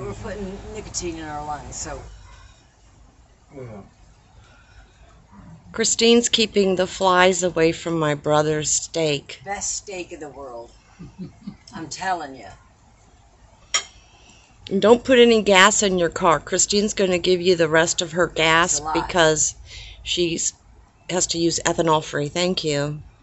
we're putting nicotine in our lungs, so. Yeah. Christine's keeping the flies away from my brother's steak. Best steak in the world. I'm telling you. And don't put any gas in your car. Christine's going to give you the rest of her gas It's a lot. because she has to use ethanol free. Thank you.